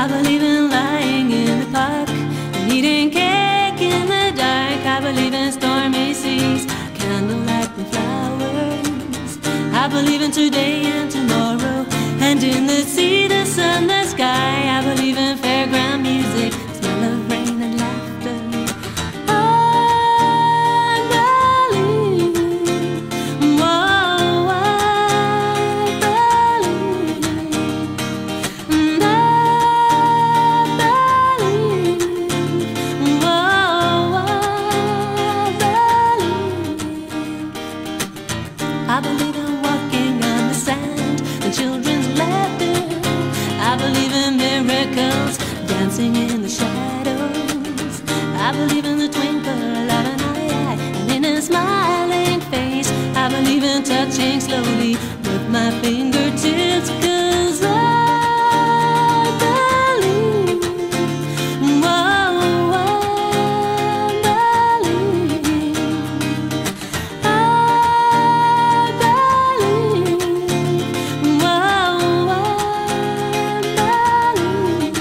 I believe in lying in the park and eating cake in the dark. I believe in stormy seas, candlelight and flowers. I believe in today and tomorrow, and in the sea, the sun, the sky. I believe in fairground music, smell of rain and laughter. I believe, whoa, I believe, and I believe, whoa, I believe in walking on the sand and children's laughter. I believe in miracles, dancing in the shadows. I believe in the twinkle of an eye and in a smiling face. I believe in touching slowly with my fingertips, 'cause I believe, whoa, I believe, I believe, whoa, I believe.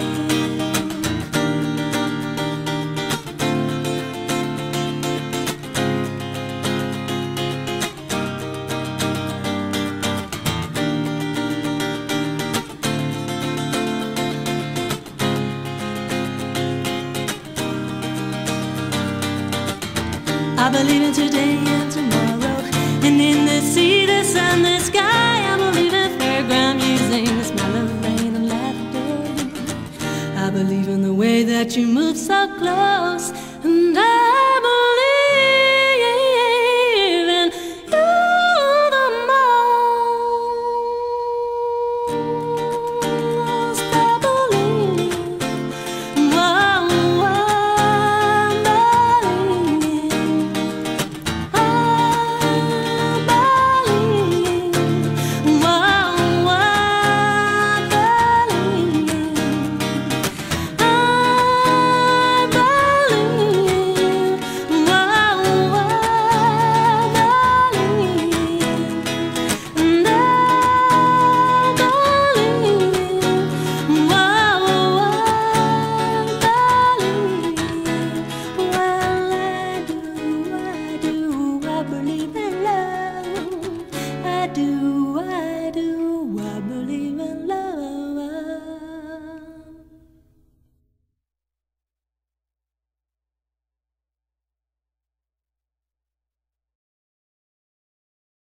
I believe in today and tomorrow, and in the sea, the sun, the sky. I believe in fairground music, the smell of rain and laughter. I believe in the way that you move so close, and I believe in you the most. I believe, whoa, I believe, I believe, whoa, I believe, I believe, whoa, I believe, and I believe, whoa, I believe in love. I do, I believe in love.